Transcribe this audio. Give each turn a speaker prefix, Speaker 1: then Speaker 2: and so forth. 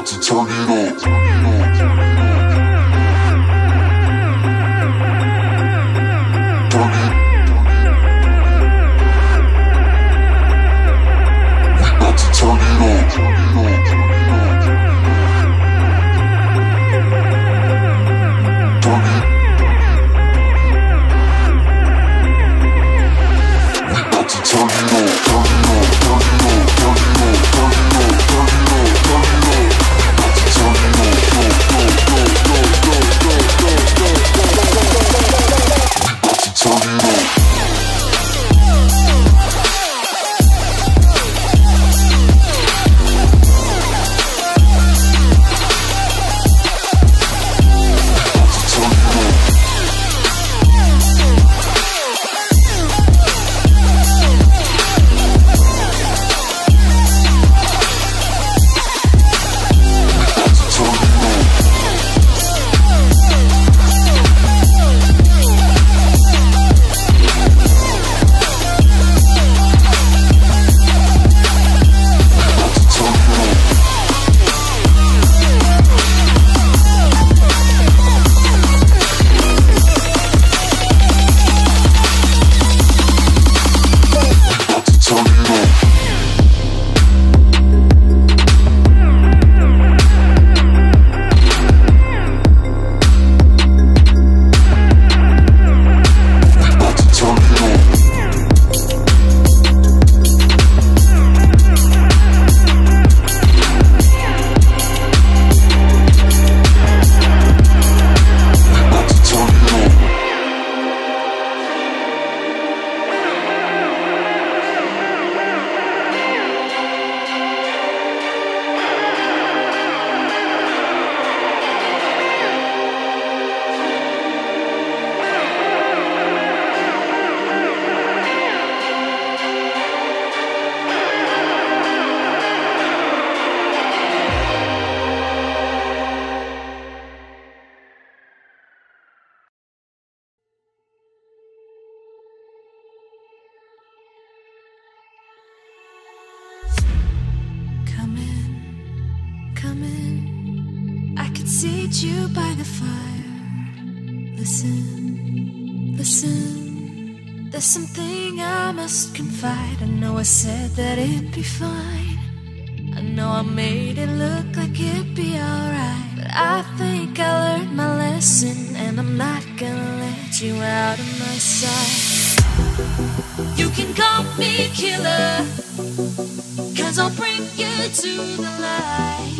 Speaker 1: to turn it up.
Speaker 2: Come in, I could seat you by the fire. Listen, listen, there's something I must confide. I know I said that it'd be fine. I know I made it look like it'd be alright, but I think I learned my lesson, and I'm not gonna let you out of my sight. You can call me killer, 'cause I'll bring you to the light.